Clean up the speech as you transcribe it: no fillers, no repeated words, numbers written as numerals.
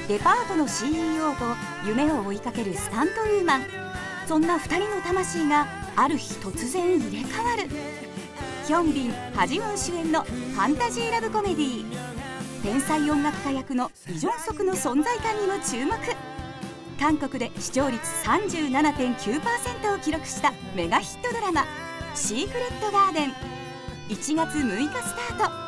デパートの CEO と夢を追いかけるスタントウーマン。そんな2人の魂がある日突然入れ替わる。ヒョンビン、ハジウン主演のファンタジーラブコメディー。天才音楽家役のイ・ジョンソクの存在感にも注目。韓国で視聴率 37.9% を記録したメガヒットドラマ「シークレット・ガーデン」1月6日スタート。